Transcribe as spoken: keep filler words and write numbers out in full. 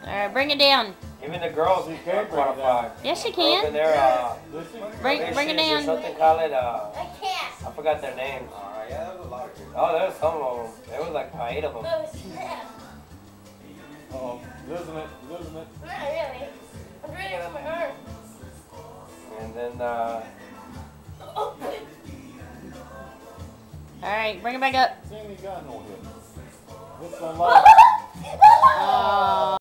Alright, bring it down. Even the girls She can't bring it qualify. down. Yes, she Girls can. in there, uh, Bring, bring it fishes or down. something call it, uh, I can't. I forgot their names. Uh, yeah, there was a lot of people. Oh, there was some of them. There was like eight of them. Oh, snap. Uh-oh. Losing it. Losing it. Not really. I'm doing it with my arm. And then, uh... Alright, bring it back up. She ain't got no hip. This one like. Oh.